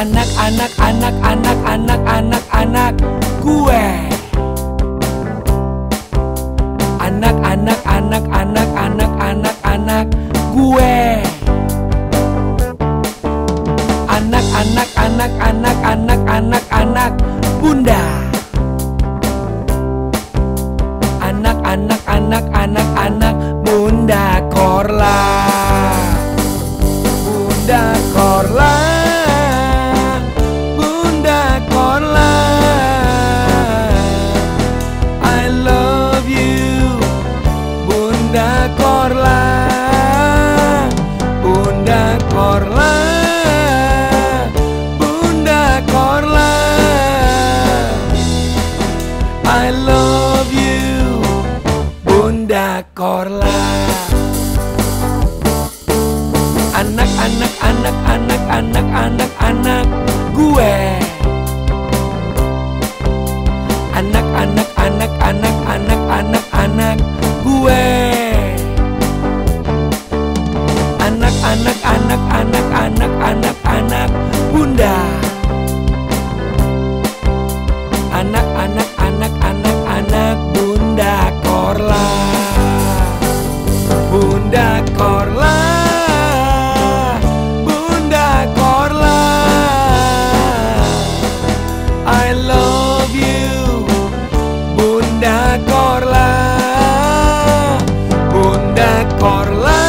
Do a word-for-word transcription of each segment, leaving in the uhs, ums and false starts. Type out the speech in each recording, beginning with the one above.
anak, anak, anak, anak, anak, anak, anak gue. Anak, anak, anak, anak, anak, anak, anak gue. Anak, anak, anak, anak, anak, anak, anak bunda. Anak, anak, anak, anak, anak bunda Korla. Bunda Korla, Bunda Korla, I love you, Bunda Korla, Bunda Korla, Bunda Korla, I love you, Bunda Korla. Anak, anak, anak, anak, anak, anak, anak gue. Anak, anak, anak, anak, anak, anak, anak gue. Anak, anak, anak, anak, anak, anak, anak bunda. Anak, anak, anak, anak, anak Bunda Korla. Bunda Korla, Bunda Korla, I love you, Bunda Korla, Bunda Korla,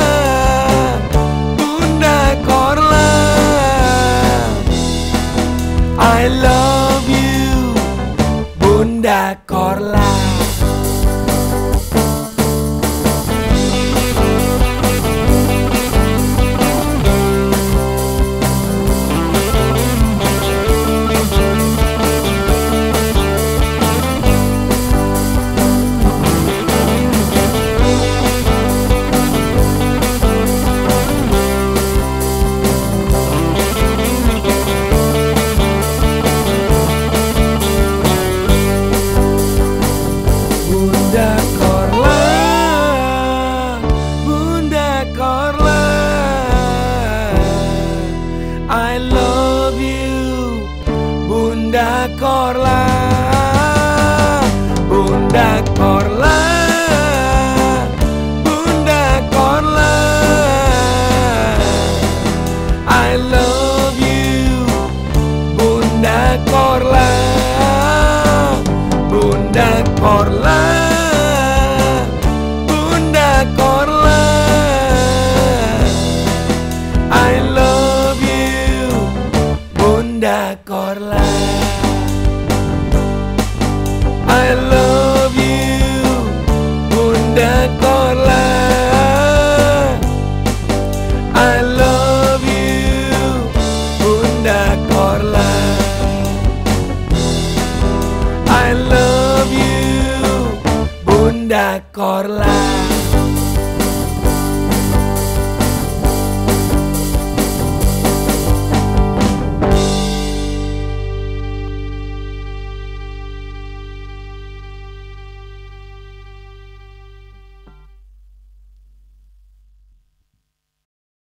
Bunda Korla, I love you, Bunda Korla. Bunda Korla, Bunda Korla, I love you, Bunda Korla, Bunda Korla, Bunda Korla, I love you, Bunda Korla, Bunda Korla, Bunda Korla, I love you, Bunda Korla, I love you, Bunda Korla, I love you, Bunda Korla, I love you, Bunda Korla.